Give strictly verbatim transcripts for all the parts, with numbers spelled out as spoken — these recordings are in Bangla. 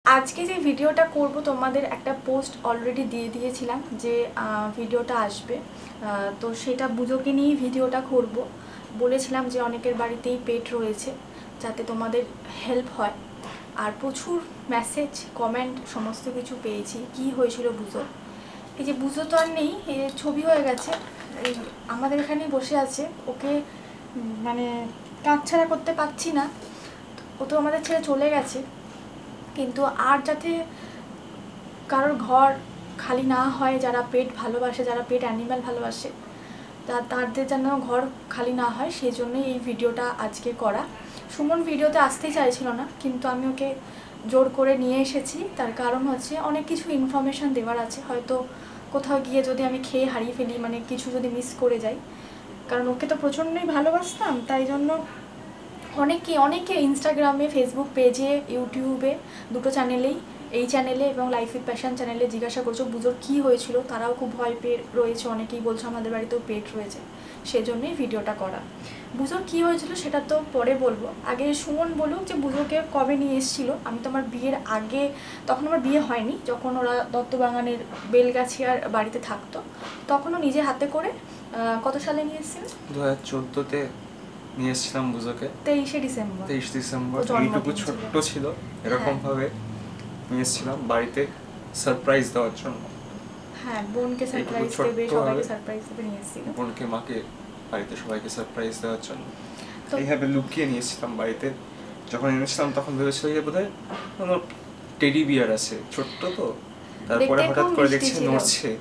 আজকে যে ভিডিওটা করব তোমাদের একটা পোস্ট অলরেডি দিয়ে দিয়েছিলাম যে ভিডিওটা আসবে, তো সেটা বুজোকে নিয়েই ভিডিওটা করব। বলেছিলাম যে অনেকের বাড়িতেই পেট রয়েছে, যাতে তোমাদের হেল্প হয়। আর প্রচুর মেসেজ কমেন্ট সমস্ত কিছু পেয়েছি কি হয়েছিল বুজো। এই যে বুজো তো আর নেই, এই ছবি হয়ে গেছে, এই আমাদের এখানেই বসে আছে। ওকে মানে কাঁদছাড়া করতে পারছি না, ও তো আমাদের ছেড়ে চলে গেছে। কিন্তু আর যাতে কারোর ঘর খালি না হয়, যারা পেট ভালোবাসে, যারা পেট অ্যানিম্যাল ভালোবাসে, তা তাদের যেন ঘর খালি না হয়, সেই জন্যই এই ভিডিওটা আজকে করা। সুমন ভিডিওতে আসতেই চাইছিল না, কিন্তু আমি ওকে জোর করে নিয়ে এসেছি। তার কারণ হচ্ছে অনেক কিছু ইনফরমেশান দেওয়ার আছে, হয়তো কোথাও গিয়ে যদি আমি খেয়ে হারিয়ে ফেলি, মানে কিছু যদি মিস করে যাই, কারণ ওকে তো প্রচণ্ডই ভালোবাসতাম। তাই জন্য অনেকে অনেকে ইনস্টাগ্রামে, ফেসবুক পেজে, ইউটিউবে, দুটো চ্যানেলেই, এই চ্যানেলে এবং লাইফ উইথ প্যাশন চ্যানেলে জিজ্ঞাসা করছো বুজোর কী হয়েছিল। তারাও খুব ভয় পেয়ে রয়েছে, অনেকেই বলছে আমাদের বাড়িতেও পেট রয়েছে, সেজন্যই ভিডিওটা করা। বুজোর কী হয়েছিল সেটা তো পরে বলবো, আগে সুমন বলুক যে বুজোকে কবে নিয়ে এসেছিলো। আমি তো আমার বিয়ের আগে, তখন আমার বিয়ে হয়নি, যখন ওরা দত্তবাগানের বেলগাছিয়ার বাড়িতে থাকতো, তখনও নিজে হাতে করে কত সালে নিয়ে এসেছিল? দু হাজার চোদ্দোতে নিয়ে এসেছিলাম বুজোকে, তেইশে ডিসেম্বর তেইশ ডিসেম্বর এইটুকু ছোট্ট ছিল, এরকম ভাবে নিয়ে এসেছিলাম বাড়িতে সারপ্রাইজ দেওয়ার জন্য। হ্যাঁ, বোনকে সারপ্রাইজ দেবে, সবাইকে সারপ্রাইজ দেবে নিয়ে এসেছিল, বোনকে, মাকে, বাড়িতে সবাইকে সারপ্রাইজ দেওয়ার জন্য এইভাবে লুকিয়ে নিয়ে এসেছিলাম বাড়িতে। যখন এনেছিলাম তখন ভেবেছিল যে বোধহয় কোনো টেডি বিয়ার আছে, ছোট্ট তো, তারপরে হঠাৎ করে দেখছে নড়ছে,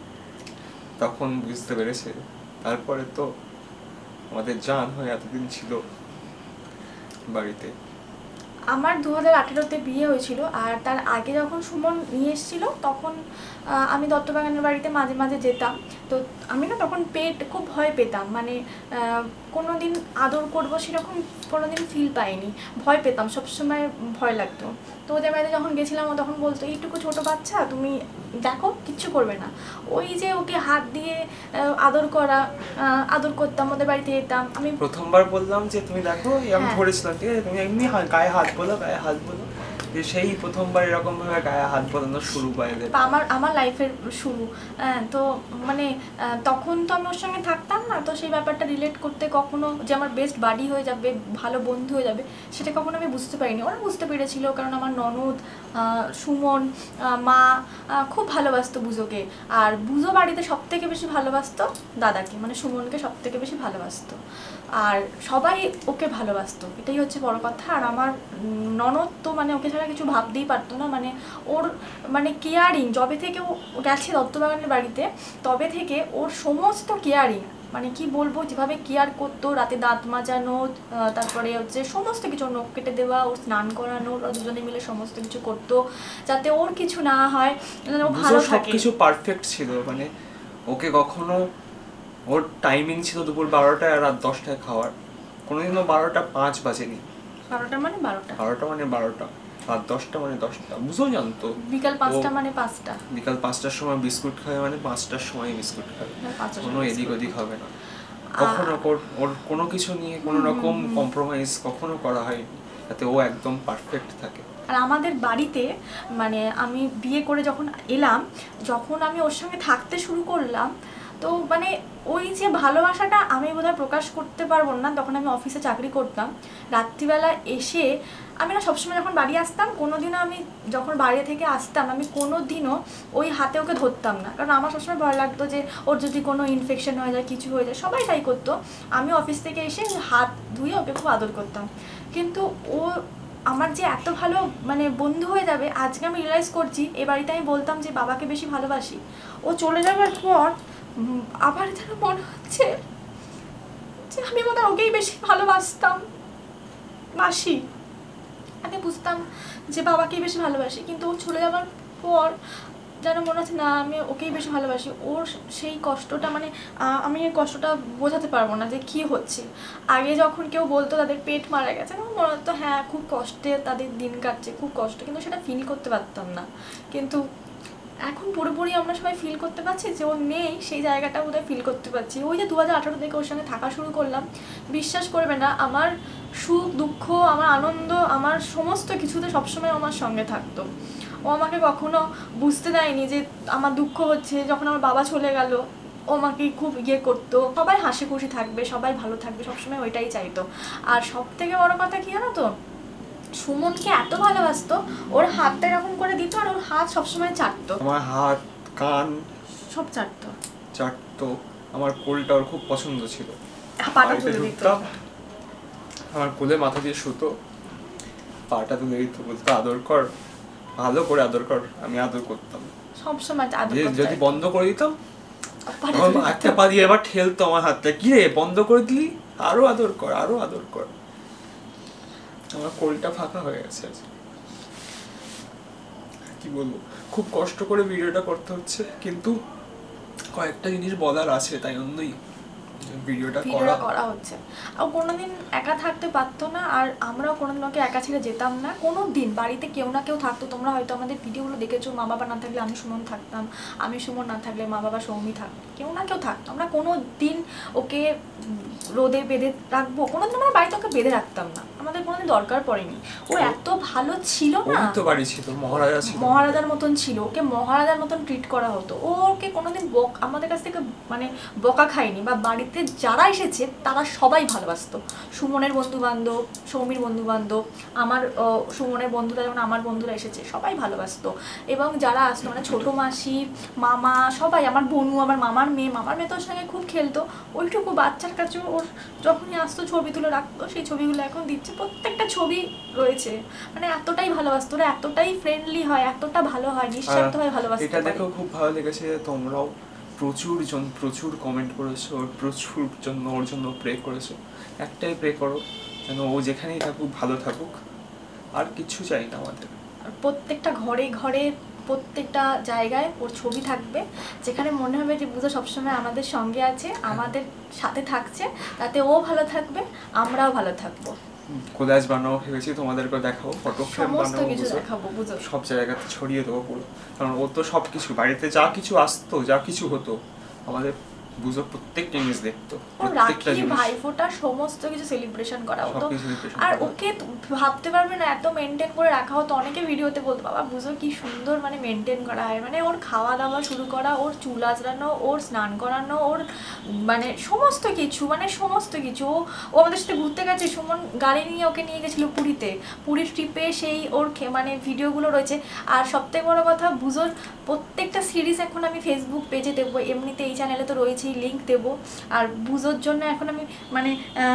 তখন বুঝতে পেরেছে। তারপরে তো আমাদের জান হয়ে এতদিন ছিল বাড়িতে। আমার দু হাজার আঠেরোতে বিয়ে হয়েছিল, আর তার আগে যখন সুমন নিয়ে এসেছিল তখন আমি দত্তবাগানের বাড়িতে মাঝে মাঝে যেতাম। তো আমি না তখন পেট খুব ভয় পেতাম, মানে কোনো দিন আদর করবো সেরকম কোনো দিন ফিল পাইনি, ভয় পেতাম, সবসময় ভয় লাগতো। তো ওদের বাড়িতে যখন গেছিলাম ও তখন বলতো এইটুকু ছোটো বাচ্চা, তুমি দেখো কিচ্ছু করবে না। ওই যে ওকে হাত দিয়ে আদর করা, আদর করতাম, ওদের বাড়িতে যেতাম। আমি প্রথমবার বললাম যে তুমি দেখো, আমি ধরেছিলাম, ঠিক আছে, তুমি এমনি গায়ে হাত বলো, গায়ে হাত বলো, যে সেই প্রথমবার এরকম ভাবে গায়ে হাত বলানো শুরু পাইলে আমার আমার লাইফের শুরু। তো মানে তখন তো আমি ওর সঙ্গে থাকতাম না, তো সেই ব্যাপারটা রিলেট করতে কখনো যে আমার বেস্ট বাডি হয়ে যাবে, ভালো বন্ধু হয়ে যাবে, সেটা কখনো আমি বুঝতে পারিনি। ওরা বুঝতে পেরেছিল, কারণ আমার ননদ, সুমন, মা খুব ভালোবাসতো বুজোকে। আর বুজো বাড়িতে সব থেকে বেশি ভালোবাসতো দাদাকে, মানে সুমনকে সব থেকে বেশি ভালোবাসতো, আর সবাই ওকে ভালোবাসতো, এটাই হচ্ছে বড় কথা। আর আমার ননদ তো মানে ওকে ছাড়া কিছু ভাবতেই পারতো না, মানে ওর মানে কেয়ারিং, যবে থেকে ও গেছে দত্তবাগানের বাড়িতে তবে থেকে ওর সমস্ত কেয়ারিং, মানে কি বলবো, যেভাবে কেয়ার করতো, রাতে দাঁত মাজানো, তারপরে হচ্ছে সমস্ত কিছু, নখ কেটে দেওয়া, ওর স্নান করানো, ওরা দুজনে মিলে সমস্ত কিছু করতো যাতে ওর কিছু না হয়, ও ভালো থাকে। সবকিছু পারফেক্ট ছিল, মানে ওকে কখনো, ওর টাইমিং ছিল দুপুর বারোটায় আর রাত দশটায় খাওয়ার, কোনোদিনও বারোটা পাঁচ বাজেনি। বারোটা মানে বারোটা, বারোটা মানে বারোটা, রাত দশটা মানে দশটা, বুঝো জানতো। বিকাল পাঁচটা মানে পাঁচটা, বিকাল পাঁচটার সময় বিস্কুট খাবে মানে পাঁচটার সময় বিস্কুট খাবে, কোনো এদিক ওদিক হবে না। কখনো ওর কোনো কিছু নিয়ে কোনো রকম কম্প্রোমাইজ কখনো করা হয়নি, যাতে ও একদম পারফেক্ট থাকে। আর আমাদের বাড়িতে মানে আমি বিয়ে করে যখন এলাম, যখন আমি ওর সঙ্গে থাকতে শুরু করলাম, তো মানে ওই যে ভালোবাসাটা আমি বোধহয় প্রকাশ করতে পারবো না। তখন আমি অফিসে চাকরি করতাম, রাত্রিবেলা এসে আমি না সবসময় যখন বাড়ি আসতাম, কোনোদিনও আমি যখন বাইরে থেকে আসতাম আমি কোনো দিনও ওই হাতে ওকে ধরতাম না, কারণ আমার সবসময় ভয় লাগতো যে ওর যদি কোনো ইনফেকশন হয়ে যায়, কিছু হয়ে যায়। সবাই তাই করতো, আমি অফিস থেকে এসে হাত ধুয়ে ওকে খুব আদর করতাম। কিন্তু ও আমার যে এত ভালো মানে বন্ধু হয়ে যাবে, আজকে আমি রিয়েলাইজ করছি। এ বাড়িতে আমি বলতাম যে বাবাকে বেশি ভালোবাসি, ও চলে যাওয়ার পর আবার যেন মনে হচ্ছে যে আমি মনে হয় ওকেই বেশি ভালোবাসতাম, বাসি। আগে বুঝতাম যে বাবাকেই বেশি ভালোবাসি, কিন্তু ও চলে যাওয়ার পর যেন মনে হচ্ছে না আমি ওকেই বেশি ভালোবাসি। ওর সেই কষ্টটা, মানে আমি এই কষ্টটা বোঝাতে পারবো না যে কী হচ্ছে। আগে যখন কেউ বলতো তাদের পেট মারা গেছে, আমার মনে হতো হ্যাঁ খুব কষ্টে তাদের দিন কাটছে, খুব কষ্ট, কিন্তু সেটা ফিল করতে পারতাম না। কিন্তু এখন পুরোপুরি আমরা সবাই ফিল করতে পারছি যে ও নেই, সেই জায়গাটা বোধহয় ফিল করতে পারছি। ওই যে দু হাজার আঠারো থেকে ওর সঙ্গে থাকা শুরু করলাম, বিশ্বাস করবে না, আমার সুখ দুঃখ, আমার আনন্দ, আমার সমস্ত কিছুতে সবসময় আমার সঙ্গে থাকতো। ও আমাকে কখনো বুঝতে দেয়নি যে আমার দুঃখ হচ্ছে। যখন আমার বাবা চলে গেল, ও আমাকে খুব ইয়ে করতো, সবাই হাসি খুশি থাকবে, সবাই ভালো থাকবে, সবসময় ওইটাই চাইতো। আর সব থেকে বড় কথা কি জানো তো, সুমনকে এত ভালোবাসতো, ওর হাতটা এরকম করে দিত আর ওর হাত সবসময় চাটতো, আমার হাত কান সব চাটতো চাটতো আমার কোলটা ওর খুব পছন্দ ছিল। পাটা তুলে দিত, আমার কোলে মাথা দিয়ে শুতো, পাটা তুলে দিত, বলতো আদর কর, ভালো করে আদর কর। আমি আদর করতাম সবসময় আদর করতো। যদি বন্ধ করে দিতাম একটা পা দিয়ে এবার ঠেলতো আমার হাতটা, কি রে বন্ধ করে দিলি, আরো আদর কর, আরো আদর কর। আমার কোলটা ফাঁকা হয়ে গেছে। কি বলবো, খুব কষ্ট করে ভিডিওটা করতে হচ্ছে, কিন্তু কয়েকটা জিনিস বলার আছে, তাই জন্যই ভিডিওটা করা করা হচ্ছে। আর কোনোদিন একা থাকতে পারতো না, আর আমরাও কোনোদিন ওকে একা ছেড়ে যেতাম না। কোনো দিন বাড়িতে কেউ না কেউ থাকতো। তোমরা হয়তো আমাদের ভিডিওগুলো দেখেছো, মা বাবা না থাকলে আমি সুমন থাকতাম, আমি সুমন না থাকলে মা বাবা সৌমি থাকতো, কেউ না কেউ থাকতো। আমরা কোনো দিন ওকে রোদে বেঁধে রাখবো, কোনোদিন আমরা বাড়িতে ওকে বেঁধে রাখতাম না, আমাদের কোনোদিন দরকার পড়েনি। ও এত ভালো ছিল না, তো বাড়ি ছিল মহারাজা ছিল, মহারাজার মতন ছিল, ওকে মহারাজার মতন ট্রিট করা হতো। ওকে কোনোদিন বক আমাদের কাছ থেকে মানে বকা খায়নি, বা বাড়িতে যারা এসেছে তারা সবাই ভালোবাসতো। সুমনের বন্ধু বান্ধব, সৌমির বন্ধু বান্ধব, আমার সুমনের বন্ধুরা যেমন আমার বন্ধুরা এসেছে, সবাই ভালোবাসতো। এবং যারা আসতো মানে ছোটো মাসি, মামা, সবাই, আমার বোনু, আমার মামার মেয়ে, মামার মেয়ে তোর সঙ্গে খুব খেলতো। ওইটুকু বাচ্চার কাছেও ওর যখনই আসতো ছবি তুলে রাখতো, সেই ছবিগুলো এখন দিচ্ছে, প্রত্যেকটা ছবি রয়েছে। মানে এতটাই ভালোবাসতো, ওরা এতটাই ফ্রেন্ডলি হয়, এতটা ভালো হয়, নিঃস্বার্থভাবে ভালোবাসতো। এটা দেখো খুব ভালো লেগেছে, তোমরাও প্রচুর জন প্রচুর কমেন্ট করেছো, প্রচুর জন্য ওর জন্য প্রে করেছো। একটাই প্রে করো, যেন ও যেখানেই থাকুক ভালো থাকুক, আর কিছু চাই না আমাদের। প্রত্যেকটা ঘরে ঘরে প্রত্যেকটা জায়গায় ওর ছবি থাকবে, যেখানে মনে হবে যে বুঝো সবসময় আমাদের সঙ্গে আছে, আমাদের সাথে থাকছে, তাতে ও ভালো থাকবে, আমরাও ভালো থাকবো। কোলাজ বানাবো ভেবেছি, তোমাদেরকে দেখাবো, ফটো ফ্রেম বানাবো, কিছু দেখাবো, বুঝো সব জায়গাতে ছড়িয়ে দেবো পুরো। কারণ ও তো সব কিছু, বাড়িতে যা কিছু আসতো, যা কিছু হতো, আমাদের বুঝো প্রত্যেকটা জিনিস দেখতো, প্রত্যেকটা জিনিস, ভাইফোঁটা সমস্ত কিছু সেলিব্রেশন করা হতো। আর ওকে ভাবতে পারবে না এত মেনটেন করে রাখা হতো। অনেকে ভিডিওতে বলতো বাবা বুঝো কি সুন্দর মানে মেনটেন করা হয়, মানে ওর খাওয়া দাওয়া শুরু করা, ওর চুল আঁচড়ানো, ওর স্নান করানো, ওর মানে সমস্ত কিছু, মানে সমস্ত কিছু। ও আমাদের সাথে ঘুরতে গেছে, সুমন গাড়ি নিয়ে ওকে নিয়ে গেছিলো পুরীতে, পুরীর ট্রিপে সেই ওর মানে ভিডিওগুলো রয়েছে। আর সবথেকে বড় কথা, বুঝোর প্রত্যেকটা সিরিজ এখন আমি ফেসবুক পেজে দেবো, এমনিতে এই চ্যানেলে তো রয়েছে, লিঙ্ক দেবো। আর বুঝোর জন্য এখন আমি মানে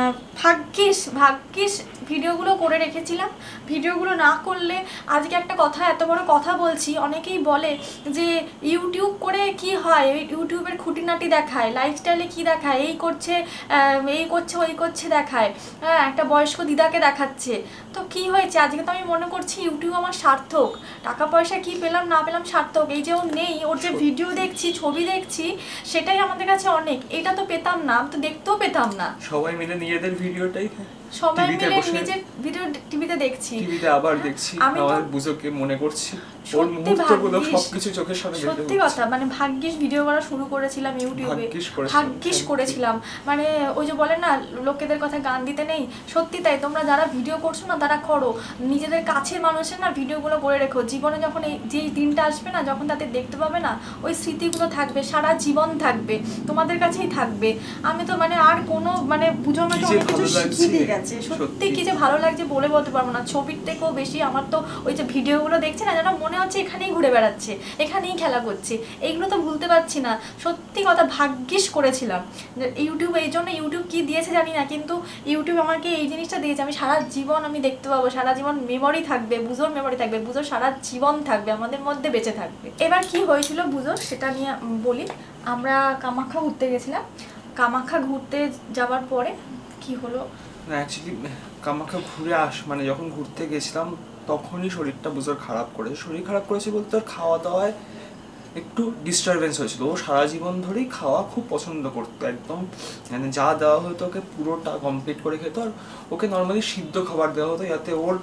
ভাগ্যিস ভাগ্যিস ভিডিওগুলো করে রেখেছিলাম। ভিডিওগুলো না করলে আজকে একটা কথা, এত বড় কথা বলছি, অনেকেই বলে যে ইউটিউব করে কি হয়, ইউটিউবের খুঁটিনাটি দেখায়, লাইফস্টাইলে কি দেখায়, এই করছে এই করছে ওই করছে দেখায়, হ্যাঁ একটা বয়স্ক দিদাকে দেখাচ্ছে। তো কি হয়েছে, আজকে তো আমি মনে করছি ইউটিউব আমার সার্থক, টাকা পয়সা কি পেলাম না পেলাম সার্থক। এই যে ও নেই, ওর যে ভিডিও দেখছি, ছবি দেখছি, সেটাই আমাদের কাছে অনেক। এটা তো পেতাম না, আমি তো দেখতেও পেতাম না। সবাই মিলে নিজেদের ভিডিওটাই সবাই মিলে নিজের ভিডিও টিভিতে দেখছি, টিভিতে আবার দেখছি, আমার বুঝোকে মনে করছি, ওর মুহূর্তগুলো সবকিছু চোখের সামনে দেখতে সত্যি কথা। মানে ভাগ্যিস ভিডিও করা শুরু করেছিলাম ইউটিউবে, ভাগ্যিস করেছিলাম। মানে ওই যে বলে না লোকেদের কথা গান দিতে নেই, সত্যি তাই। তোমরা যারা ভিডিও করছো না তারা করো, নিজেদের কাছের মানুষের না ভিডিওগুলো করে রেখো। জীবনে যখন এই যেই দিনটা আসবে না, যখন তাদের দেখতে পাবে না, ওই স্মৃতিগুলো থাকবে, সারা জীবন থাকবে, তোমাদের কাছেই থাকবে। আমি তো মানে আর কোনো মানে বুঝো আমাকে অনেক কিছু শিখিয়ে দিয়ে গেছে, সত্যি কি যে ভালো লাগছে বলে বলতে পারবো না। ছবির থেকেও বেশি আমার তো ওই যে ভিডিওগুলো দেখছে না, যেন মনে হচ্ছে এখানেই ঘুরে বেড়াচ্ছে, এখানেই খেলা করছে, এইগুলো তো ভুলতে পারছি না। সত্যি কথা, ভাগ্যিস করেছিলাম ইউটিউব। এই জন্য ইউটিউব কি দিয়েছে জানি না, কিন্তু ইউটিউব আমাকে এই জিনিসটা দিয়েছে, আমি সারা জীবন আমি দেখতে পাবো, সারা জীবন মেমোরি থাকবে, বুঝোর মেমোরি থাকবে, বুঝোর সারা জীবন থাকবে, আমাদের মধ্যে বেঁচে থাকবে। এবার কি হয়েছিল বুঝোর সেটা নিয়ে বলি। আমরা কামাখ্যা ঘুরতে গেছিলাম, কামাখ্যা ঘুরতে যাওয়ার পরে কি হলো না, অ্যাকচুয়ালি কামাখ্যা ঘুরে আস মানে যখন ঘুরতে গেছিলাম তখনই শরীরটা বুঝোর খারাপ করেছে। শরীর খারাপ করেছে বলতে ওর খাওয়া দাওয়ায় একটু ডিস্টারবেন্স হয়েছিল। ও সারা জীবন ধরেই খাওয়া খুব পছন্দ করতো, একদম মানে যা দেওয়া হতো ওকে পুরোটা কমপ্লিট করে খেত। আর ওকে নর্মালি সিদ্ধ খাবার দেওয়া হতো, যাতে ওর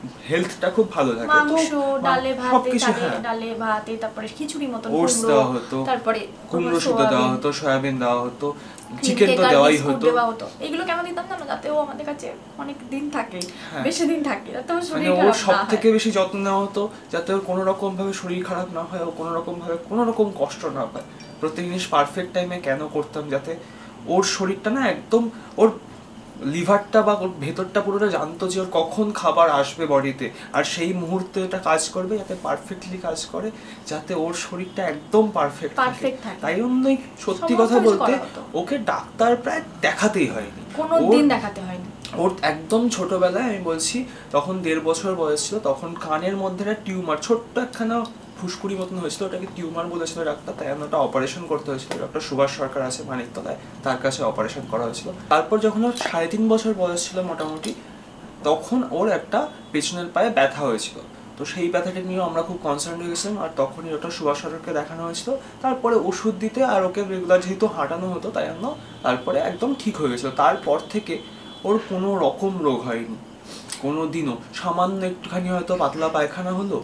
হেলথটা খুব ভালো থাকে। তো মাংস, ডালে ভাতে, হ্যাঁ ডালে ভাতে, তারপরে খিচুড়ি মতন ওটস দেওয়া হতো, তারপরে কুমড়ো সিদ্ধ দেওয়া হতো, সয়াবিন দেওয়া হতো, চিকেন তো দেওয়াই হতো। এগুলো কেন দিতাম জানো? যাতে ও আমাদের কাছে অনেক দিন থাকে, বেশি দিন থাকে, যাতে ওর শরীর খারাপ না হয়। ওর সবথেকে বেশি যত্ন নেওয়া হতো যাতে ওর কোনো রকম ভাবে শরীর খারাপ না হয়, ও কোনো রকম ভাবে কোনো রকম কষ্ট না পায়। প্রত্যেক জিনিস পারফেক্ট টাইমে কেন করতাম, যাতে ওর শরীরটা না একদম, ওর লিভারটা বা ওর ভেতরটা পুরোটা জানতো যে ওর কখন খাবার আসবে বডিতে, আর সেই মুহূর্তে এটা কাজ করবে যাতে পারফেক্টলি কাজ করে, যাতে ওর শরীরটা একদম পারফেক্ট থাকে। তাই জন্যই সত্যি কথা বলতে ওকে ডাক্তার প্রায় দেখাতেই হয়নি, কোনো দিন দেখাতে হয়নি। ওর একদম ছোটবেলায় আমি বলছি তখন দেড় বছর বয়স ছিল, তখন কানের মধ্যে একটা টিউমার, ছোট্ট একখানা ফুসকুড়ি মতন হয়েছিল, ওটাকে টিউমার বলেছিল ডাক্তার, তাই ওটা অপারেশন করতে হয়েছিল। ডক্টর সুভাষ সরকার আছে মানিকতলায়, তার কাছে অপারেশন করা হয়েছিল। তারপর যখন ওর সাড়ে তিন বছর বয়স ছিল মোটামুটি, তখন ওর একটা পেছনের পায়ে ব্যথা হয়েছিল। তো সেই ব্যথাটা নিয়েও আমরা খুব কনসার্ন হয়ে গেছিলাম, আর তখনই ডক্টর সুভাষ সরকারকে দেখানো হয়েছিল। তারপরে ওষুধ দিতে আর ওকে রেগুলার যেহেতু হাঁটানো হতো, তাই জন্য তারপরে একদম ঠিক হয়ে গেছিলো। তারপর থেকে ওর কোনো রকম রোগ হয়নি কোনো দিনও। সামান্য একটুখানি হয়তো পাতলা পায়খানা হলো,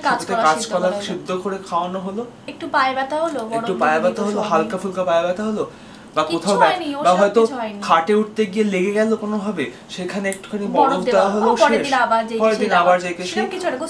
কাঁচকলা সিদ্ধ করে খাওয়ানো হলো, একটু পায়ে ব্যথা হলো, একটু পায়ে ব্যথা হলো, হালকা ফুলকা পায়ে ব্যথা হলো, বা কোথাও বা হয়তো খাটে উঠতে গিয়ে লেগে গেল কোনো ভাবে, সেখানে একটুখানি বরফ দেওয়া হলো, পরের দিন আবার যেকে সে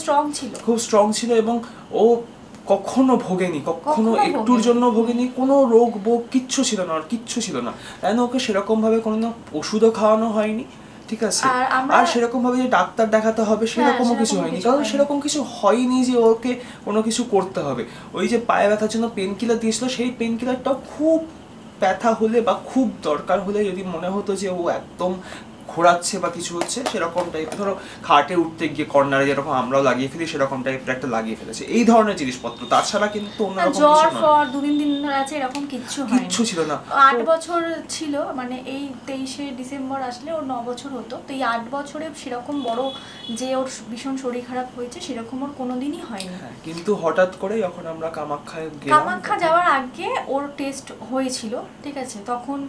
খুব স্ট্রং ছিল। এবং ও কখনো ভোগেনি, কখনো একটুর জন্য ভোগেনি, কোনো রোগ বোগ কিচ্ছু ছিল না, আর কিচ্ছু ছিল না। তাই না ওকে সেরকম ভাবে কোনো ওষুধও খাওয়ানো হয়নি, ঠিক আছে, আর সেরকম ভাবে যে ডাক্তার দেখাতে হবে সেরকমও কিছু হয়নি, কারণ সেরকম কিছু হয়নি যে ওকে কোনো কিছু করতে হবে। ওই যে পায়ে ব্যথার জন্য পেন কিলার দিয়েছিল, সেই পেন কিলারটাও খুব ব্যথা হলে বা খুব দরকার হলে, যদি মনে হতো যে ও একদম ঘোরাচ্ছে বা কিছু হচ্ছে, সেরকম টাইপের, ধরো খাটে উঠতে গিয়ে কর্নারে যেরকম আমরাও লাগিয়ে ফেলি সেরকম টাইপের একটা লাগিয়ে ফেলেছে, এই ধরনের জিনিসপত্র। তাছাড়া কিন্তু অন্যরকম জ্বর ফর দুদিন দিন ধরে আছে এরকম কিচ্ছু হয়নি, কিচ্ছু ছিল না। আট বছর ছিল, মানে এই তেইশে ডিসেম্বর আসলে ওর ন বছর হতো। তো এই আট বছরে সেরকম বড় যে ওর ভীষণ শরীর খারাপ হয়েছে সেরকম ওর কোনোদিনই হয়নি। কিন্তু হঠাৎ করে যখন আমরা কামাখ্যায় গেলাম, কামাখ্যা যাওয়ার আগে ওর টেস্ট হয়েছিল, ঠিক আছে, তখন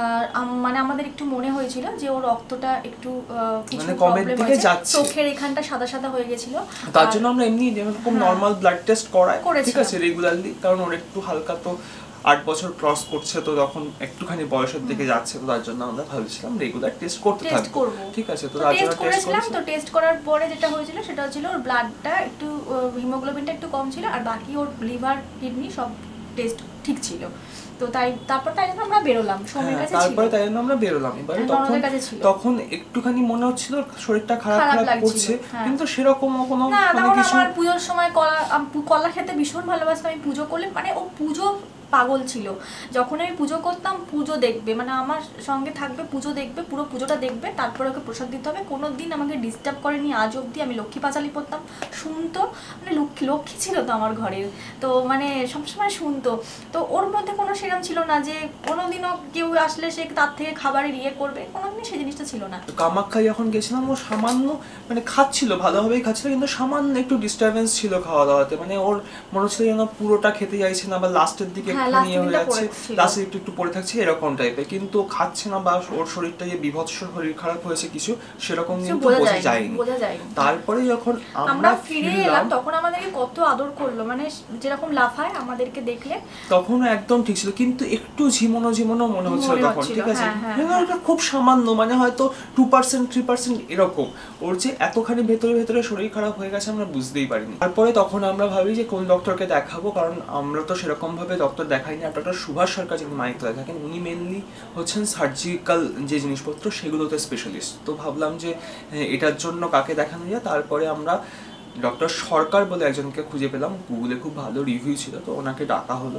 মানে আমাদের একটু মনে হয়েছিল যে ওর রক্তটা একটু কিছু প্রবলেম হয়েছে, চোখের এখানটা সাদা সাদা হয়ে গেছিল, তার জন্য আমরা এমনি যেরকম নরমাল ব্লাড টেস্ট করাই, ঠিক আছে, রেগুলারলি, কারণ ওর একটু হালকা তো আট বছর ক্রস করছে, তো তখন একটুখানি বয়সের দিকে যাচ্ছে, তো তার জন্য আমরা ভাবছিলাম রেগুলার টেস্ট করতে থাকবো, ঠিক আছে। তো তার জন্য টেস্ট করেছিলাম। তো টেস্ট করার পরে যেটা হয়েছিল সেটা হচ্ছিল ওর ব্লাডটা একটু, হিমোগ্লোবিনটা একটু কম ছিল, আর বাকি ওর লিভার কিডনি সব টেস্ট ঠিক ছিল। তো তাই তারপর তাই জন্য আমরা বেরোলাম, সময়ের কাছে ছিল, তারপরে তাই জন্য আমরা বেরোলাম। এবারে তখন তখন একটুখানি মনে হচ্ছিল শরীরটা খারাপ খারাপ করছে, কিন্তু সেরকম কোনো মানে কিছু। আমার পুজোর সময় কলা কলা খেতে ভীষণ ভালোবাসতাম, আমি পুজো করলে মানে ও পুজো পাগল ছিল। যখন আমি পুজো করতাম, পুজো দেখবে, মানে আমার সঙ্গে থাকবে, পুজো দেখবে, পুরো পুজোটা দেখবে, তারপরে ওকে প্রসাদ দিতে হবে। কোনো দিন আমাকে ডিস্টার্ব করেনি আজ অবধি। আমি লক্ষ্মী পাঁচালি পড়তাম, শুনতো, মানে লক্ষ্মী লক্ষ্মী ছিল তো আমার ঘরের, তো মানে সবসময় শুনতো। তো ওর মধ্যে কোনো সেরকম ছিল না যে কোনোদিনও কেউ আসলে সে তার থেকে খাবারের ইয়ে করবে, কোনোদিনই সেই জিনিসটা ছিল না। কামাখ্যা যখন গেছিলাম ও সামান্য মানে খাচ্ছিল, ভালোভাবেই খাচ্ছিল, কিন্তু সামান্য একটু ডিস্টারবেন্স ছিল খাওয়া দাওয়াতে, মানে ওর মনে হচ্ছিল যেন পুরোটা খেতে চাইছে না, বা লাস্টের দিকে নিয়ে হয়ে যাচ্ছে, লাস্টে একটু একটু পড়ে থাকছে এরকম টাইপের, কিন্তু খাচ্ছে না, বা ওর শরীরটা যে বিভৎস শরীর খারাপ হয়েছে কিছু সেরকম কিন্তু বোঝা যায়নি। তারপরে যখন আমরা ফিরে এলাম তখন আমাদেরকে কত আদর করলো, মানে যেরকম লাফায় আমাদেরকে দেখলে, তখন একদম ঠিক ছিল, কিন্তু একটু ঝিমোনো ঝিমোনো মনে হচ্ছিল তখন, ঠিক আছে, এটা খুব সামান্য, মানে হয়তো টু পার্সেন্ট থ্রি পার্সেন্ট এরকম। ওর যে এতখানি ভেতরে ভেতরে শরীর খারাপ হয়ে গেছে আমরা বুঝতেই পারিনি। তারপরে তখন আমরা ভাবি যে কোন ডক্টরকে দেখাবো, কারণ আমরা তো সেরকম ভাবে ডক্টর দেখাইনি। আর ডক্টর সুভাষ সরকার যিনি মানিকতলায় থাকেন, উনি মেনলি হচ্ছেন সার্জিক্যাল যে জিনিসপত্র সেগুলোতে স্পেশালিস্ট। তো ভাবলাম যে এটার জন্য কাকে দেখানো যায়। তারপরে আমরা ডক্টর সরকার বলে একজনকে খুঁজে পেলাম, গুগলে খুব ভালো রিভিউ ছিল, তো ওনাকে ডাকা হলো।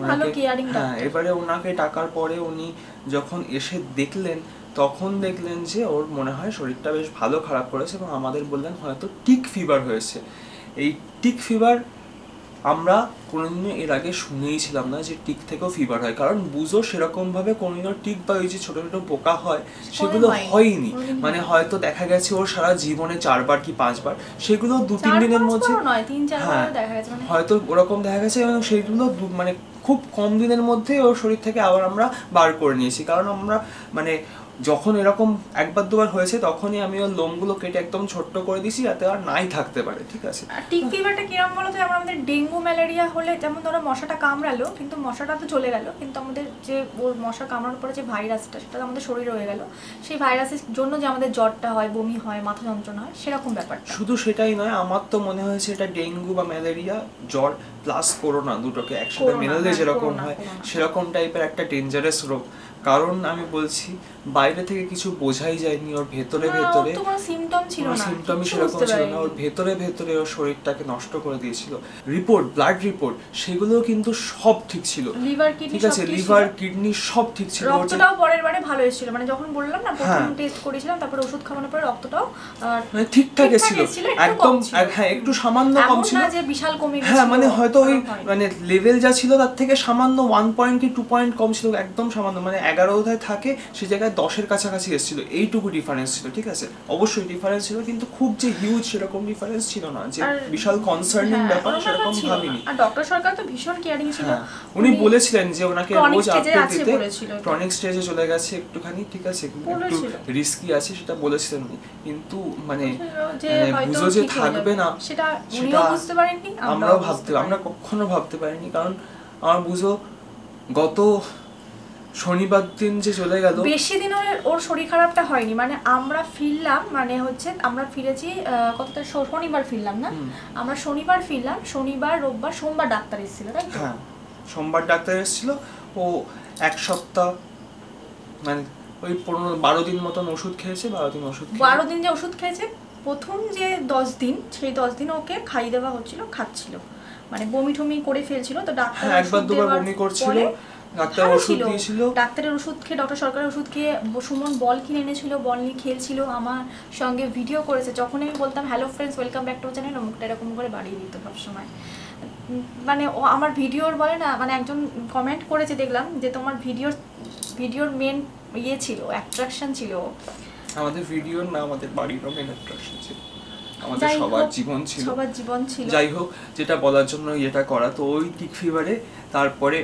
হ্যাঁ, এবারে ওনাকে ডাকার পরে উনি যখন এসে দেখলেন, তখন দেখলেন যে ওর মনে হয় শরীরটা বেশ ভালো খারাপ করেছে, এবং আমাদের বললেন হয়তো টিক ফিভার হয়েছে। এই টিক ফিভার আমরা কোনোদিনও এর আগে শুনেই ছিলাম না যে টিক থেকেও ফিভার হয়, কারণ বুজো সেরকম ভাবে কোনোদিনও টিক বা ওই যে ছোট ছোট পোকা হয় সেগুলো হয়নি। মানে হয়তো দেখা গেছে ওর সারা জীবনে চারবার কি পাঁচবার, সেগুলো দু তিন দিনের মধ্যে, হ্যাঁ হয়তো ওরকম দেখা গেছে, এবং সেগুলো মানে খুব কম দিনের মধ্যে ওর শরীর থেকে আবার আমরা বার করে নিয়েছি, কারণ আমরা মানে যখন এরকম একবার দুবার হয়েছে তখনই আমি ওর লোমগুলো কেটে একদম ছোট্ট করে দিয়েছি যাতে আর নাই থাকতে পারে, ঠিক আছে। টিক ফিভারটা কিরকম বলো তো, যেমন আমাদের ডেঙ্গু ম্যালেরিয়া হলে যেমন ধরো মশাটা কামড়ালো কিন্তু মশাটা তো চলে গেল, কিন্তু আমাদের যে ওর মশা কামড়ানোর পরে যে ভাইরাসটা সেটা আমাদের শরীরে রয়ে গেল, সেই ভাইরাসের জন্য যে আমাদের জ্বরটা হয়, বমি হয়, মাথা যন্ত্রণা হয়, সেরকম ব্যাপারটা। শুধু সেটাই নয়, আমার তো মনে হয়েছে এটা ডেঙ্গু বা ম্যালেরিয়া জ্বর প্লাস করোনা দুটোকে একসাথে মেলালে যেরকম হয় সেরকম টাইপের একটা ডেঞ্জারাস রোগ। কারণ আমি বলছি বাইরে থেকে কিছু বোঝাই যায়নি, ওর ভেতরে ভেতরে সিমটমই সেরকম ছিল না, ওর ভেতরে ভেতরে ওর শরীরটাকে নষ্ট করে দিয়েছিল। রিপোর্ট, ব্লাড রিপোর্ট সেগুলোও কিন্তু সব ঠিক ছিল, ঠিক আছে, লিভার কিডনি সব ঠিক ছিল। রক্তটাও পরের বারে ভালো এসেছিল, মানে যখন বললাম না প্রথম টেস্ট করেছিলাম তারপর ওষুধ খাওয়ানোর পরে রক্তটাও মানে ঠিকঠাক এসেছিল, একদম হ্যাঁ একটু সামান্য কম ছিল, যে বিশাল কমে গেছিল, হ্যাঁ মানে হয়তো ওই মানে লেভেল যা ছিল তার থেকে সামান্য ওয়ান পয়েন্ট কি টু পয়েন্ট কম ছিল, একদম সামান্য, মানে এগারোটায় থাকে সে জায়গায় দশের কাছাকাছি এসেছিল, এইটুকু ডিফারেন্স ছিল, ঠিক আছে। অবশ্যই ডিফারেন্স ছিল কিন্তু খুব যে হিউজ সেরকম ডিফারেন্স ছিল না, যে বিশাল কনসার্নিং ব্যাপার সেরকম ভাবিনি। আর ডক্টর সরকার তো ভীষণ কেয়ারিং ছিল, উনি বলেছিলেন যে ওনাকে রোজ আপডেট দিতে, ক্রনিক স্টেজে চলে গেছে একটুখানি, ঠিক আছে, একটু রিস্কি আছে সেটা বলেছিলেন উনি, কিন্তু মানে বুঝো যে থাকবে না সেটা উনিও বুঝতে পারেননি, আমরাও ভাবতে আমরা কখনো ভাবতে পারিনি। কারণ আমার বুঝো গত শনিবার দিন যে চলে গেল, বেশি দিন ওর শরীর খারাপটা হয়নি, মানে আমরা ফিরলাম, মানে হচ্ছে আমরা ফিরেছি কতটা শনিবার ফিরলাম না, আমরা শনিবার ফিরলাম, শনিবার রোববার সোমবার ডাক্তার এসেছিল, তাই তো? হ্যাঁ সোমবার ডাক্তার এসেছিল, ও এক সপ্তাহ মানে ওই পনেরো বারো দিন মতন ওষুধ খেয়েছে, বারো দিন ওষুধ বারো দিন যে ওষুধ খেয়েছে, প্রথম যে দশ দিন সেই দশ দিন ওকে খাইয়ে দেওয়া হচ্ছিল, খাচ্ছিল, মানে বমি টমি করে ফেলছিল, তো ডাক্তার একবার দুবার বমি করছিল, ডাক্তার ওষুধ দিয়েছিল, ডাক্তারের ওষুধ খেয়ে ডক্টর সরকারের ওষুধ খেয়ে সুমন বল কিনে এনেছিল, বল নিয়ে খেলছিল, আমার সঙ্গে ভিডিও করেছে, যখন আমি বলতাম hello friends welcome back to channel, মুখটা এরকম করে বাড়িয়ে দিত সবসময়, মানে ও আমার ভিডিওর বলে না, মানে একজন কমেন্ট করেছে দেখলাম যে তোমার ভিডিওর ভিডিওর মেন ইয়ে ছিল, অ্যাট্রাকশন ছিল, আমাদের ভিডিওর না আমাদের বাড়িরও মেন অ্যাট্রাকশন ছিল, আমাদের সবার জীবন ছিল, সবার জীবন ছিল। যাই হোক, যেটা বলার জন্য এটা করা, তো ওই টিক ফিভারে তারপরে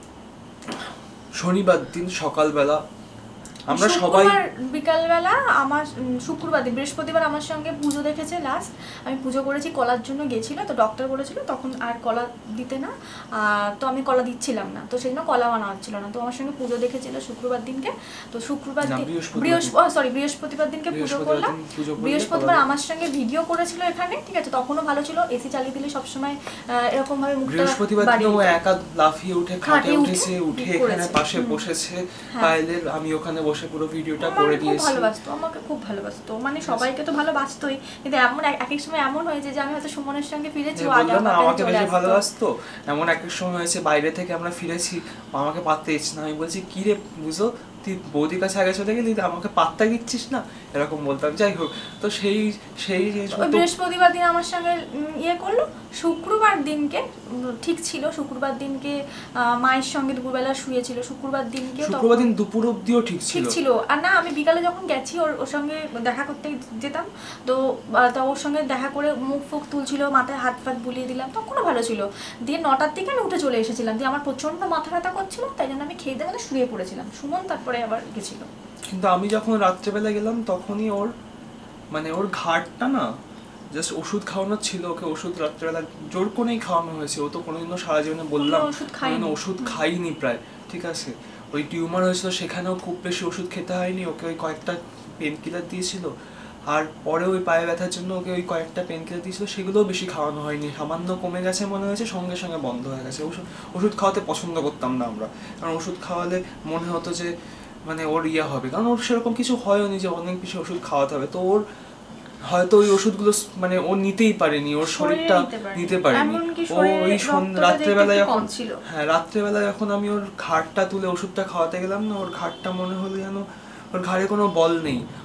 শনিবার দিন সকালবেলা আমরা সবাই, বিকালবেলা আমার শুক্রবার দিন বৃহস্পতিবার আমার সঙ্গে পুজো দেখেছে লাস্ট, আমি পুজো করেছি, কলার জন্য গেছিলো, তো ডক্টর বলেছিল তখন আর কলা দিতে না, তো আমি কলা দিচ্ছিলাম না, তো সেই জন্য কলা বানা হচ্ছিল না, তো আমার সঙ্গে পুজো দেখেছিল শুক্রবার দিনকে, তো শুক্রবার দিন বৃহস্পতি সরি বৃহস্পতিবার দিনকে পুজো করলাম, বৃহস্পতিবার আমার সঙ্গে ভিডিও করেছিল এখানে, ঠিক আছে, তখনও ভালো ছিল, এসি চালিয়ে দিলে সবসময় এরকম ভাবে মুখটা, বৃহস্পতিবার দিন ও একা লাফিয়ে উঠে খাটে উঠেছে, উঠে এখানে পাশে বসেছে পায়েলের, আমি ওখানে বসে পুরো ভিডিওটা করে দিয়েছি, খুব ভালোবাসতো আমাকে, খুব ভালোবাসতো, মানে সবাইকে তো ভালোবাসতোই, কিন্তু এমন এক এক সময় এমন হয়েছে যে আমি হয়তো সুমনের সঙ্গে ফিরেছি, ও আগে আমাকে বেশি ভালোবাসতো, এমন এক এক সময় হয়েছে বাইরে থেকে আমরা ফিরেছি আমাকে পাত্তা দিচ্ছি না, আমি বলছি কি রে বুঝো তুই বৌদির কাছে আগে চলে গেলি, আমাকে পাত্তা দিচ্ছিস না, এরকম বলতাম। যাই হোক, তো সেই সেই বৃহস্পতিবার দিন আমার সঙ্গে ইয়ে করলো, শুক্রবার দিনকে ঠিক ছিল, শুক্রবার দিনকে মায়ের সঙ্গে দুপুরবেলা শুয়েছিল, শুক্রবার দিনকে শুক্রবার দিন দুপুর অবধিও ঠিক ছিল, ঠিক ছিল, আর না আমি বিকালে যখন গেছি ওর ওর সঙ্গে দেখা করতে যেতাম, তো ওর সঙ্গে দেখা করে মুখ ফুক তুলছিল, মাথায় হাত ফাত বুলিয়ে দিলাম, তখনও ভালো ছিল, দিয়ে নটার দিকে আমি উঠে চলে এসেছিলাম, দিয়ে আমার প্রচণ্ড মাথা ব্যথা করছিল, তাই জন্য আমি খেয়ে দিয়ে মানে শুয়ে পড়েছিলাম, সুমন তারপরে আবার গেছিল। কিন্তু আমি যখন রাত্রেবেলা গেলাম তখনই ওর মানে ওর ঘাটটা না জাস্ট ওষুধ খাওয়ানো ছিল, ওকে ওষুধ রাত্রেবেলা জোর করেই খাওয়ানো হয়েছে, ও তো কোনোদিনও সারা জীবনে বললাম কোনো ওষুধ খাইনি প্রায়, ঠিক আছে, ওই টিউমার হয়েছিল সেখানেও খুব বেশি ওষুধ খেতে হয়নি, ওকে ওই কয়েকটা পেন কিলার দিয়েছিল, আর পরে ওই পায়ে ব্যথার জন্য ওকে ওই কয়েকটা পেন কিলার দিয়েছিল, সেগুলোও বেশি খাওয়ানো হয়নি, সামান্য কমে গেছে মনে হয়েছে, সঙ্গে সঙ্গে বন্ধ হয়ে গেছে। ওষুধ ওষুধ খাওয়াতে পছন্দ করতাম না আমরা, কারণ ওষুধ খাওয়ালে মনে হতো যে মানে ওর ইয়ে হবে, কারণ ওর সেরকম কিছু হয়নি যে অনেক বেশি ওষুধ খাওয়াতে হবে, তো ওর হয়তো ওই ওষুধগুলো মানে ও নিতেই পারেনি, ওর শরীরটা নিতে পারেনি, ও ওই রাত্রেবেলায় যখন হ্যাঁ রাত্রেবেলায় যখন আমি ওর ঘাড়টা তুলে ওষুধটা খাওয়াতে গেলাম না, ওর ঘাড়টা মনে হলো যেন ওর ঘাড়ে কোনো বল নেই,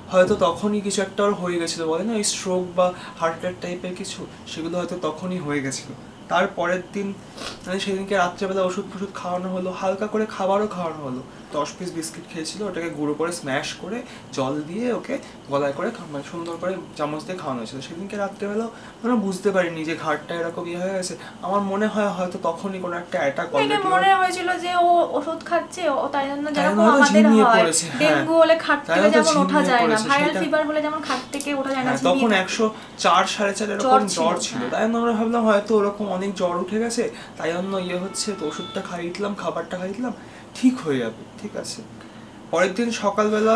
হয়তো তখনই কিছু একটা ওর হয়ে গেছিলো, বলে না ওই স্ট্রোক বা হার্ট অ্যাটাক টাইপের কিছু, সেগুলো হয়তো তখনই হয়ে গেছিলো। তারপরের দিন মানে সেদিনকে রাত্রেবেলা ওষুধ ফষুধ খাওয়ানো হলো, হালকা করে খাবারও খাওয়ানো হলো। দশ পিস বিস্কিট খেয়েছিল, ওটাকে গুঁড়ো করে স্ম্যাশ করে জল দিয়ে ওকে গলায় করে মানে সুন্দর করে চামচ দিয়ে খাওয়ানো হয়েছিল। সেদিনকে রাত্রেবেলাও মানে বুঝতে পারিনি যে ঘাটটা এরকম ইয়ে হয়ে গেছে। আমার মনে হয় হয়তো তখনই কোনো একটা অ্যাটাক অলরেডি মনে হয়েছিল যে ও ওষুধ খাচ্ছে, ও তাই জন্য যেরকম আমাদের হয় ডেঙ্গু হলে খাট থেকে যেমন ওঠা যায় না, ভাইরাল ফিভার হলে যেমন খাট থেকে ওঠা যায় না, তখন একশো চার সাড়ে চার এরকম জ্বর ছিল। তাই জন্য আমরা ভাবলাম হয়তো ওরকম অনেক জ্বর উঠে গেছে, তাই জন্য ইয়ে হচ্ছে। তো ওষুধটা খাইয়ে দিলাম, খাবারটা খাইয়ে দিলাম, ঠিক হয়ে যাবে, ঠিক আছে। পরের দিন সকালবেলা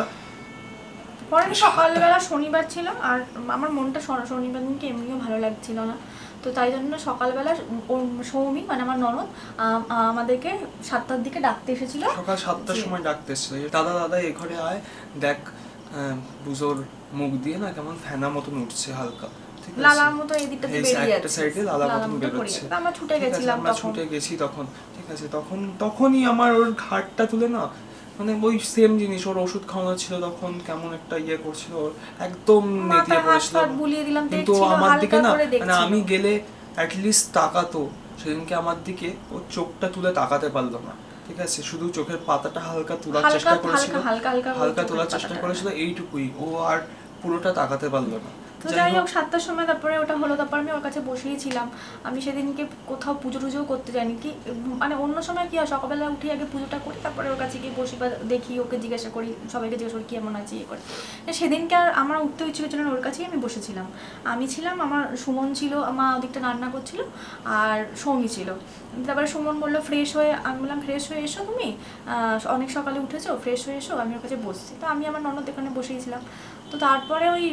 পরের দিন সকালবেলা শনিবার ছিল, আর আমার মনটা শনিবার দিনকে এমনিও ভালো লাগছিল না, তো তাই জন্য সকালবেলা সৌমি মানে আমার ননদ আমাদেরকে সাতটার দিকে ডাকতে এসেছিল। সকাল সাতটার সময় ডাকতে এসেছিল, দাদা দাদা এ ঘরে আয়, দেখ বুজোর মুখ দিয়ে না কেমন ফেনা মতন উঠছে হালকা, লালার মতো এই দিকটা বেরিয়ে যাচ্ছে, একটা সাইডে লালা মতন বের হচ্ছে। আমরা ছুটে গেছিলাম, আমরা ছুটে গেছি তখন, ঠিক আছে। তখন তখনই আমার ওর ঘাটটা তুলে না মানে ওই সেম জিনিস, ওর ওষুধ খাওয়ানো ছিল তখন কেমন একটা ইয়ে করছিল, একদম নেতিয়ে পড়েছিল। কিন্তু আমার দিকে না মানে আমি গেলে অ্যাটলিস্ট তাকাতো, সেদিনকে আমার দিকে ও চোখটা তুলে তাকাতে পারলো না, ঠিক আছে। শুধু চোখের পাতাটা হালকা তোলার চেষ্টা করেছিল, হালকা তোলার চেষ্টা করেছিল, এইটুকুই। ও আর পুরোটা তাকাতে পারলো না। তো যাই হোক সাতটার সময় তারপরে ওটা হলো, তারপর আমি ওর কাছে বসেইছিলাম। আমি সেদিনকে কোথাও পুজো টুজোও করতে যাইনি, কি মানে অন্য সময় কি হয় সকালবেলা উঠি আগে পুজোটা করি, তারপরে ওর কাছে গিয়ে বসি বা দেখি, ওকে জিজ্ঞাসা করি, সবাইকে জিজ্ঞাসা করি কেমন আছে ইয়ে করে। সেদিনকে আর আমার উঠতে ইচ্ছে করছিল না, ওর কাছেই আমি বসেছিলাম। আমি ছিলাম, আমার সুমন ছিল, মা ওদিকটা রান্না করছিল, আর সৌমি ছিল। তারপরে সুমন বললো ফ্রেশ হয়ে, আমি বললাম ফ্রেশ হয়ে এসো, তুমি অনেক সকালে উঠেছো, ফ্রেশ হয়ে এসো, আমি ওর কাছে বসছি। তো আমি আমার ননদ এখানে বসেইছিলাম। তো তারপরে ওই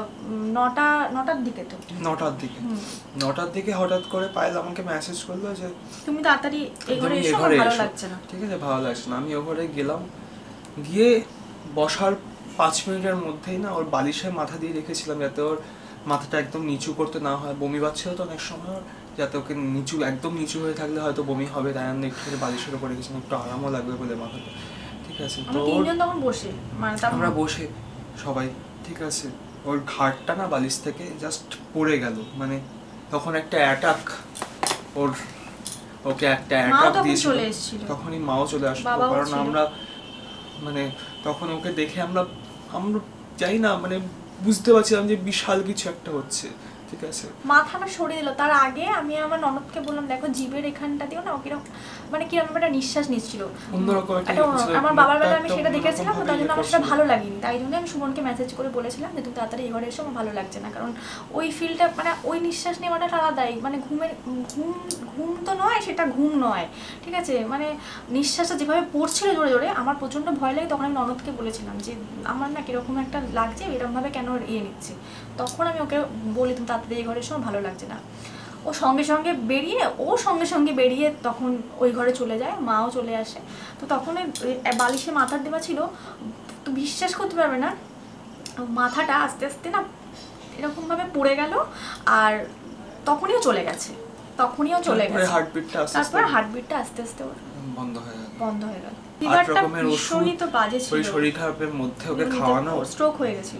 নটা নটার দিকে তো নটার দিকে নটার দিকে হঠাৎ করে পায়েল আমাকে মেসেজ করলো যে তুমি তাড়াতাড়ি এই ঘরে এসো, ভালো লাগছে না। ঠিক আছে, ভালো লাগছে না। আমি ও ঘরে গেলাম, গিয়ে বসার পাঁচ মিনিটের মধ্যেই না ওর বালিশে মাথা দিয়ে রেখেছিলাম যাতে ওর মাথাটা একদম নিচু করতে না হয়। বমি পাচ্ছিল তো অনেক সময়, যাতে ওকে নিচু একদম নিচু হয়ে থাকলে হয়তো বমি হবে, তাই আমি একটু বালিশের উপরে রেখেছিলাম, একটু আরামও লাগবে বলে মাথাটা, ঠিক আছে। তো তখন বসে আমরা বসে সবাই, ঠিক আছে। ওর ঘাটটা না বালিশ থেকে জাস্ট পড়ে গেল, মানে তখন একটা অ্যাটাক ওর ওকে একটা অ্যাটাক দিয়েছিল, তখনই মাও চলে আসলো। কারণ আমরা মানে তখন ওকে দেখে আমরা আমরা যাই না মানে বুঝতে পারছিলাম যে বিশাল কিছু একটা হচ্ছে, ঠিক আছে। মাথাটা সরিয়ে দিল। তার আগে আমি আমার ননদকে বললাম দেখো জিভের এখানটা দিও না, কিরকম মানে কিরকম একটা নিঃশ্বাস নিচ্ছিল অন্যরকম একটা। আমার বাবার বেলায় আমি সেটা দেখেছিলাম, তো তাই জন্য আমার সেটা ভালো লাগেনি। তাই জন্য আমি সুমনকে মেসেজ করে বলেছিলাম যে তুমি তাড়াতাড়ি এই ঘরে এসো, আমার ভালো লাগছে না। কারণ ওই ফিলটা মানে ওই নিঃশ্বাস নেওয়াটা আলাদাই, মানে ঘুমের ঘুম ঘুম তো নয়, সেটা ঘুম নয়, ঠিক আছে। মানে নিঃশ্বাসটা যেভাবে পড়ছিল জোরে জোরে, আমার প্রচণ্ড ভয় লাগে। তখন আমি ননদকে বলেছিলাম যে আমার না কিরকম একটা লাগছে, এরকমভাবে কেন ইয়ে নিচ্ছে। তখন আমি ওকে বলি তুমি তাড়াতাড়ি এই ঘরে এসো, ভালো লাগছে না। ও সঙ্গে সঙ্গে বেরিয়ে ও সঙ্গে সঙ্গে বেরিয়ে তখন ওই ঘরে চলে যায়, মাও চলে আসে। তো তখন ওই বালিশে মাথার দেওয়া ছিল, তো বিশ্বাস করতে পারবে না মাথাটা আস্তে আস্তে না এরকমভাবে পড়ে গেল, আর তখনইও চলে গেছে, তখনইও চলে গেছে। তারপর হার্টবিটটা আস্তে আস্তে বন্ধ হয়ে গেল বন্ধ হয়ে গেল ফিভারটা ভীষণই তো বাজে ছিল, ওই শরীর খারাপের মধ্যে ওকে খাওয়ানো, স্ট্রোক হয়ে গেছিল।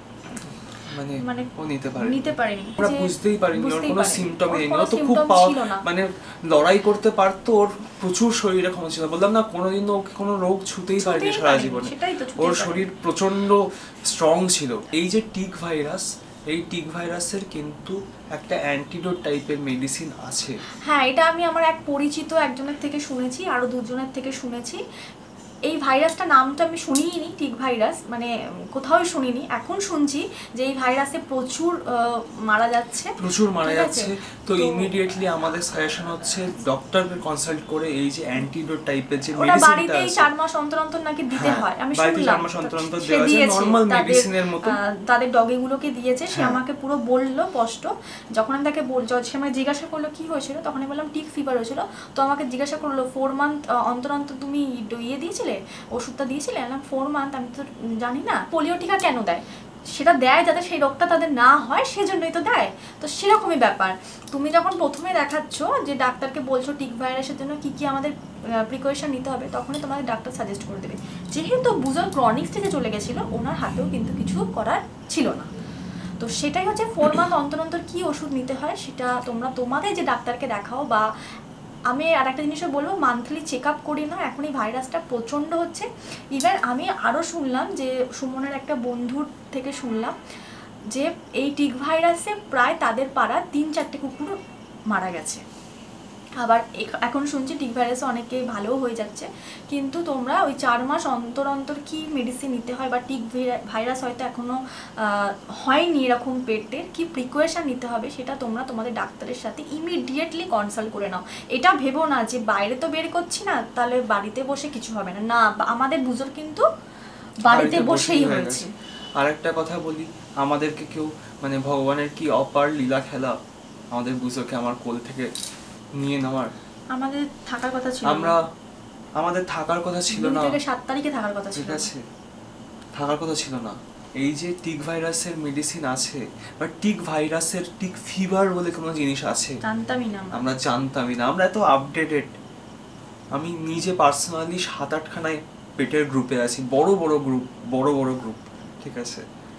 মানে মানে ও নিতে পারেনি নিতে পারেনি আমরা বুঝতেই পারিনি, ওর কোনো সিম্পটমই নেই। ও তো খুব মানে লড়াই করতে পারতো, ওর প্রচুর শরীরে ক্ষমতা ছিল। বললাম না কোনোদিনও ওকে কোনো রোগ ছুতেই পারেনি সারা জীবনে, ওর শরীর প্রচন্ড স্ট্রং ছিল। এই যে টিক ভাইরাস, এই টিক ভাইরাসের কিন্তু একটা অ্যান্টিডোট টাইপের মেডিসিন আছে। হ্যাঁ, এটা আমি আমার এক পরিচিত একজনের থেকে শুনেছি, আরো দুজনের থেকে শুনেছি। এই ভাইরাসটা নাম তো আমি শুনিই নি, টিক ভাইরাস মানে কোথাও শুনিনি। এখন শুনছি যে এই ভাইরাসে প্রচুর মারা যাচ্ছে, প্রচুর মারা যাচ্ছে। তো ইমিডিয়েটলি আমাদের সাজেশন হচ্ছে ডক্টরকে কনসাল্ট করে এই যে অ্যান্টিডোট টাইপের যে মেডিসিনটা আছে, বাড়িতেই চার মাস অন্তর অন্তর নাকি দিতে হয়। আমি শুনলাম চার মাস অন্তর অন্তর দেওয়া যায় নরমাল মেডিসিনের মতো। তাদের ডগিগুলোকে দিয়েছে, সে আমাকে পুরো বললো স্পষ্ট। যখন আমি তাকে বল সে আমাকে জিজ্ঞাসা করলো কি হয়েছিল, তখন আমি বললাম টিক ফিভার হয়েছিল। তো আমাকে জিজ্ঞাসা করলো ফোর মান্থ অন্তর অন্তর তুমি ইয়ে দিয়েছিলে, ওষুধটা দিয়েছিলে? আমি ফোর মান্থ আমি তো জানি না। পোলিও টিকা কেন দেয়? সেটা দেয় যাতে সেই রোগটা তাদের না হয়, সেজন্যই তো দেয়। তো সেরকমই ব্যাপার। তুমি যখন প্রথমে দেখাচ্ছ যে ডাক্তারকে বলছো টিক ভাইরাসের জন্য কি কি আমাদের প্রিকশন নিতে হবে, তখনই তোমাদের ডাক্তার সাজেস্ট করে দেবে যেহেতু বুজোর ক্রনিক স্টেজে চলে গেছিলো, ওনার হাতেও কিন্তু কিছু করার ছিল না। তো সেটাই হচ্ছে ফোর মান্থ অন্তর অন্তর কী ওষুধ নিতে হয় সেটা তোমরা তোমাদের যে ডাক্তারকে দেখাও, বা আমি আর একটা জিনিসও বলবো, মান্থলি চেক আপ করি না। এখন এই ভাইরাসটা প্রচণ্ড হচ্ছে। ইভেন আমি আরও শুনলাম যে সুমনের একটা বন্ধুর থেকে শুনলাম যে এই টিক ভাইরাসে প্রায় তাদের পাড়া তিন চারটে কুকুর মারা গেছে। আবার এখন শুনছি টিক ভাইরাসে অনেকে ভালোও হয়ে যাচ্ছে। কিন্তু তোমরা ওই চার মাস অন্তর অন্তর কি মেডিসিন নিতে হয়, বা টিক ভাইরাস হয়তো এখনও হয়নি এরকম পেটের কি প্রিকশন নিতে হবে, সেটা তোমরা তোমাদের ডাক্তারের সাথে ইমিডিয়েটলি কনসাল্ট করে নাও। এটা ভেবো না যে বাইরে তো বের করছি না, তাহলে বাড়িতে বসে কিছু হবে না। না, আমাদের বুজোর কিন্তু বাড়িতে বসেই হয়েছে। আর একটা কথা বলি, আমাদেরকে কেউ মানে ভগবানের কি অপার লীলা খেলা আমাদের বুজোকে আমার কোল থেকে নিয়ে নেওয়ার। আমাদের থাকার কথা ছিল, আমরা আমাদের থাকার কথা ছিল না, দুই থেকে সাত তারিখে থাকার কথা ছিল, ঠিক আছে, থাকার কথা ছিল না। এই যে টিক ভাইরাসের মেডিসিন আছে, বা টিক ভাইরাসের টিক ফিভার বলে কোনো জিনিস আছে, জানতামই না আমরা জানতামই না। আমরা এত আপডেটেড। আমি নিজে পার্সোনালি সাত আটখানায় পেটের গ্রুপে আছি, বড় বড় গ্রুপ, বড় বড় গ্রুপ, ঠিক আছে।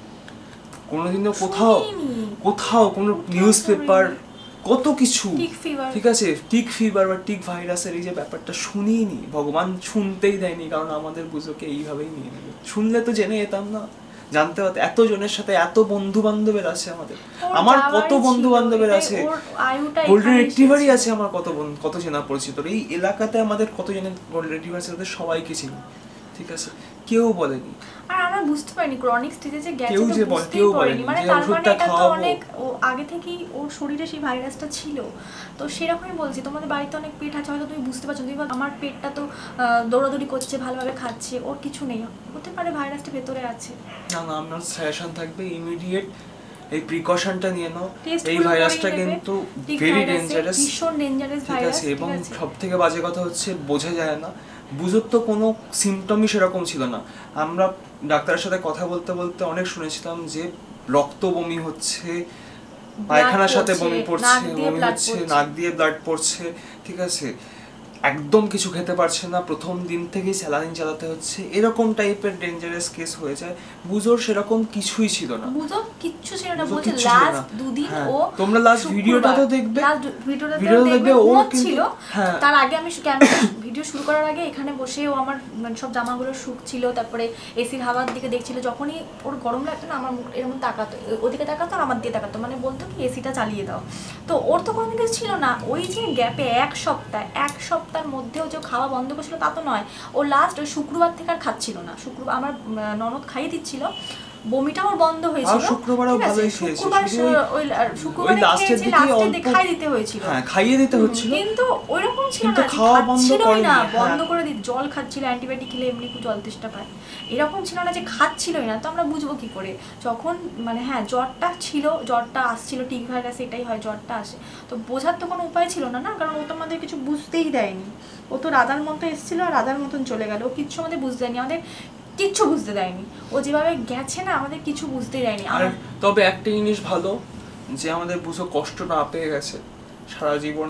কোনোদিনও কোথাও কোথাও কোনো নিউজ পেপার, কত কিছু, ঠিক আছে, টিক ফিভার বা টিক ভাইরাসের এই যে ব্যাপারটা শুনিনি, ভগবান শুনতেই দেয়নি, কারণ আমাদের বুঝোকে এইভাবেই নিয়ে নেবে। শুনলে তো জেনে যেতাম না, জানতে পারতে। এত জনের সাথে এত বন্ধু বান্ধবের আছে আমাদের, আমার কত বন্ধু বান্ধবের আছে, গোল্ডেন রিট্রিভারই আছে আমার, কত কত চেনা পরিচিত। এই এলাকাতে আমাদের কত জনের গোল্ডেন রিট্রিভার আছে, তাদের সবাইকে চিনি, ঠিক আছে, কেউ বলেনি। আর আমরা বুঝতে পারিনি ক্রনিক স্টেজে যে গেছে, তো বুঝতেই পারিনি। মানে তার মানে এটা তো অনেক আগে থেকেই ওর শরীরে সেই ভাইরাসটা ছিল। তো সেরকমই বলছি, তোমাদের বাড়িতে অনেক পেট আছে, হয়তো তুমি বুঝতে পারছো। তুমি আমার পেটটা তো দৌড়াদৌড়ি করছে, ভালোভাবে খাচ্ছে, ওর কিছু নেই, হতে পারে ভাইরাসটা ভেতরে আছে। না না, আমার সাজেশন থাকবে ইমিডিয়েট এই প্রিকশনটা নিয়ে নাও। এই ভাইরাসটা কিন্তু ভেরি ডেঞ্জারাস, ভীষণ ডেঞ্জারাস ভাইরাস, এবং সবথেকে বাজে কথা হচ্ছে বোঝা যায় না। বুঝোর তো কোনো সিমটমই সেরকম ছিল না। আমরা ডাক্তারের সাথে কথা বলতে বলতে অনেক শুনেছিলাম যে রক্ত বমি হচ্ছে, পায়খানার সাথে বমি পড়ছে, বমি হচ্ছে, নাক দিয়ে ব্লাড পড়ছে, ঠিক আছে, একদম কিছু খেতে পারছে না, প্রথম দিন থেকেই স্যালাইন চালাতে হচ্ছে, এরকম টাইপের ডেঞ্জারাস কেস হয়ে যায়। বুজোর সেরকম কিছুই ছিল না, বুজো কিচ্ছু ছিল না। বলছে লাস্ট দুদিন ও, তোমরা লাস্ট ভিডিওটা তো দেখবে, লাস্ট ভিডিওটা দেখবে ও ছিল। তার আগে আমি ক্যামেরা ভিডিও শুরু করার আগে এখানে বসে ও আমার মানে সব জামাগুলো শুকছিল, তারপরে এসির হাওয়ার দিকে দেখছিল। যখনই ওর গরম লাগতো না, আমার এরকম তাকাতো, ওদিকে তাকাতো আর আমার দিকে তাকাতো, মানে বলতো কি এসিটা চালিয়ে দাও। তো ওর তো কোনো কিছু ছিল না। ওই যে গ্যাপে এক সপ্তাহ এক সপ্তাহের মধ্যেও যে খাওয়া বন্ধ করছিল তা তো নয়, ও লাস্ট ওই শুক্রবার থেকে আর খাচ্ছিল না। শুক্রবার আমার ননদ খাইয়ে দিচ্ছিল, বমিটা ওর বন্ধ হয়েছিল, শুক্রবারও ভালোই খেয়েছে, শুক্রবার ওই শুক্রবারে খেয়েছে, লাস্টে খাইয়ে দিতে হয়েছিল, হ্যাঁ খাইয়ে দিতে হচ্ছিল, কিন্তু ওইরকম ছিল না, খাওয়া বন্ধ করে না, বন্ধ করে দিত। জল খাচ্ছিল, অ্যান্টিবায়োটিক খেলে এমনি খুব জল তেষ্টা পায়, এরকম ছিল না যে খাচ্ছিলই না। তো আমরা বুঝবো কি করে যখন মানে হ্যাঁ জ্বরটা ছিল, জ্বরটা আসছিল, টিক ভাইরাস এটাই হয়, জ্বরটা আসে, তো বোঝার তো কোনো উপায় ছিল না না, কারণ ও তো আমাদের কিছু বুঝতেই দেয়নি। ও তো রাধার মতো এসেছিল আর রাধার মতন চলে গেল, ও কিচ্ছু আমাদের বুঝতে দেয়নি, আমাদের কিচ্ছু বুঝতে দেয়নি। ও যেভাবে গেছে না, আমাদের কিছু বুঝতে দেয়নি। আর তবে একটা জিনিস ভালো যে আমাদের বুঝো কষ্ট না পেয়ে গেছে, সারা জীবন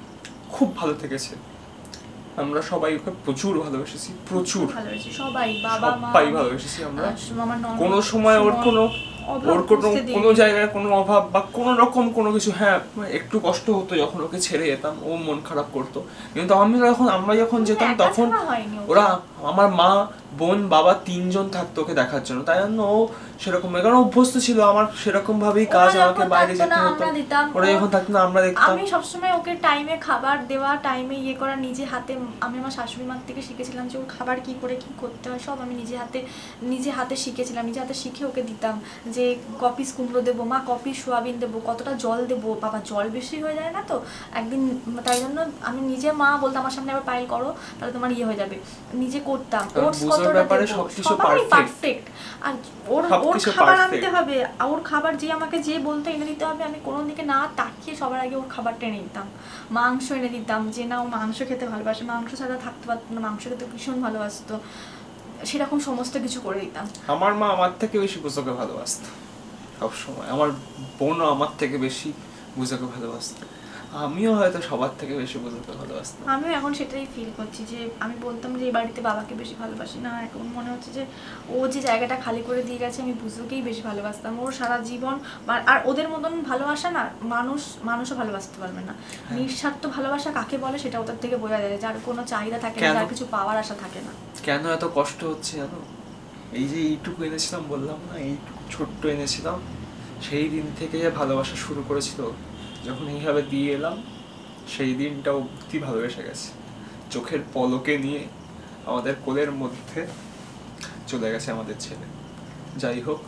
খুব ভালো থেকেছে। আমরা সবাই ওকে প্রচুর ভালোবেসেছি, প্রচুর ভালোবেসেছি সবাই, বাবা মা সবাই ভালোবেসেছি আমরা। কোনো সময় ওর কোনো ওর কোনো কোনো জায়গায় কোনো অভাব বা কোনো রকম কোনো কিছু, হ্যাঁ একটু কষ্ট হতো যখন ওকে ছেড়ে যেতাম, ও মন খারাপ করতো, কিন্তু আমি যখন আমরা যখন যেতাম তখন ওরা আমার মা বোন বাবা তিনজন থাকতো ওকে দেখার জন্য, তাই জন্য ও সেরকম কারণ অভ্যস্ত ছিল। আমার সেরকম ভাবেই কাজ, আমাকে বাইরে যেতে হতো, ওরা যখন থাকতো না আমরা দেখতাম। আমি সবসময় ওকে টাইমে খাবার দেওয়া, টাইমে ইয়ে করা নিজে হাতে, আমি আমার শাশুড়ি মার থেকে শিখেছিলাম যে ওর খাবার কি করে কি করতে হয়, সব আমি নিজে হাতে নিজে হাতে শিখেছিলাম, নিজে হাতে শিখে ওকে দিতাম। যে কপিস কুমড়ো দেবো মা, কপিস সোয়াবিন দেবো, কতটা জল দেবো, বাবা জল বেশি হয়ে যায় না তো একদিন, তাই জন্য আমি নিজে মা বলতাম আমার সামনে আবার পায়েল করো তাহলে তোমার ইয়ে হয়ে যাবে, নিজে করতাম। ওটস কতটা দেবো, সবাই পারফেক্ট। আর ওর ওর খাবার আনতে হবে, ওর খাবার যে আমাকে যে বলতে এনে দিতে হবে, আমি কোনো দিকে না তাকিয়ে সবার আগে ওর খাবারটা এনে দিতাম। মাংস এনে দিতাম, যে না ও মাংস খেতে ভালোবাসে, মাংস ছাড়া থাকতে পারতো না, মাংস খেতে ভীষণ ভালোবাসতো, সেরকম সমস্ত কিছু করে দিতাম। আমার মা আমার থেকে বেশি বুঝোকে ভালোবাসতো সবসময়, আমার বোনও আমার থেকে বেশি বুঝোকে ভালোবাসতো। আমিও হয়তো সবার থেকে বেশি বুঝতে ভালোবাসতাম। আমিও এখন সেটাই ফিল করছি যে আমি বলতাম যে এই বাড়িতে বাবাকে বেশি ভালোবাসি না, এখন মনে হচ্ছে যে ও যে জায়গাটা খালি করে দিয়ে গেছে আমি বুঝোকেই বেশি ভালোবাসতাম। ওর সারা জীবন আর ওদের মতন ভালোবাসা না মানুষ মানুষও ভালোবাসতে পারবে না। নিঃস্বার্থ ভালোবাসা কাকে বলে সেটা ওদের থেকে বোঝা যায়, যার কোনো চাহিদা থাকে না, যার কিছু পাওয়ার আশা থাকে না। কেন এত কষ্ট হচ্ছে জানো? এই যে এইটুকু এনেছিলাম বললাম না, এইটুকু ছোট্ট এনেছিলাম, সেই দিন থেকে ভালোবাসা শুরু করেছিল। যখন এইভাবে দিয়ে এলাম সেই দিনটা অবধি ভালোবেসে গেছে। চোখের পলকে নিয়ে আমাদের কোলের মধ্যে চলে গেছে আমাদের ছেলে। যাই হোক,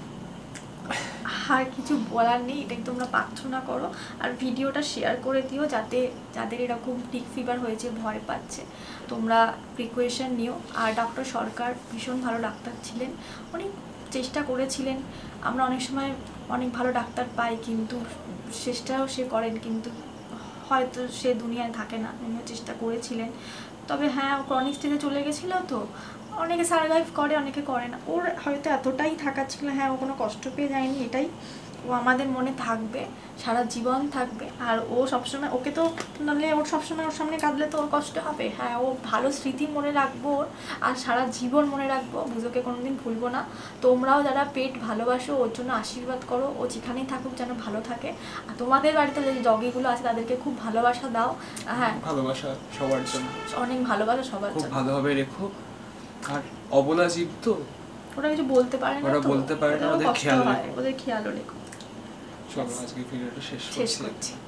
আর কিছু বলার নেই, এটাই তোমরা প্রার্থনা করো আর ভিডিওটা শেয়ার করে দিও, যাতে যাদের এরকম টিক ফিভার হয়েছে, ভয় পাচ্ছে, তোমরা প্রিকোয়েশন নিও। আর ডক্টর সরকার ভীষণ ভালো ডাক্তার ছিলেন, অনেক চেষ্টা করেছিলেন। আমরা অনেক সময় অনেক ভালো ডাক্তার পাই কিন্তু চেষ্টাও সে করেন, কিন্তু হয়তো সে দুনিয়ায় থাকে না, উনিও চেষ্টা করেছিলেন। তবে হ্যাঁ, ও ক্রনিক স্টেজে চলে গেছিলো, তো অনেকে সারভাইভ করে, অনেকে করে না। ওর হয়তো এতটাই থাকা ছিল, হ্যাঁ ও কোনো কষ্ট পেয়ে যায়নি, এটাই ও আমাদের মনে থাকবে, সারা জীবন থাকবে। আর ও সবসময়, ওকে তো নাহলে ওর সবসময় ওর সামনে কাঁদলে তো ওর কষ্ট হবে। হ্যাঁ, ও ভালো স্মৃতি মনে রাখবো ওর, আর সারা জীবন মনে রাখবো, বুঝোকে কোনোদিন ভুলবো না। তোমরাও যারা পেট ভালোবাসো ওর জন্য আশীর্বাদ করো, ও যেখানেই থাকুক যেন ভালো থাকে। আর তোমাদের বাড়িতে যে ডগিগুলো আছে তাদেরকে খুব ভালোবাসা দাও। হ্যাঁ, ভালোবাসা সবার জন্য, অনেক ভালোবাসা সবার জন্য, খুব ভালোভাবে রেখো। আর অবলা জীব তো, ওরা কিছু বলতে পারে না, ওরা বলতে পারে না, ওদের খেয়াল হয়, ওদের খেয়ালও রেখো। চলো আজকে ভিডিওটা শেষ করছি।